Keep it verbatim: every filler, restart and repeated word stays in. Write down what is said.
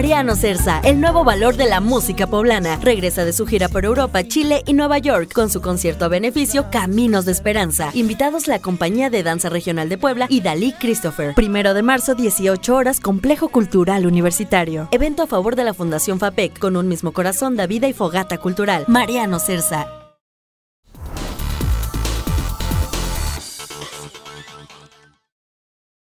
Mariano Cerza, el nuevo valor de la música poblana, regresa de su gira por Europa, Chile y Nueva York con su concierto a beneficio Caminos de Esperanza. Invitados la Compañía de Danza Regional de Puebla y Dalí Christopher. Primero de marzo, dieciocho horas, Complejo Cultural Universitario. Evento a favor de la Fundación FAPEC, con un mismo corazón, da vida y fogata cultural. Mariano Cerza.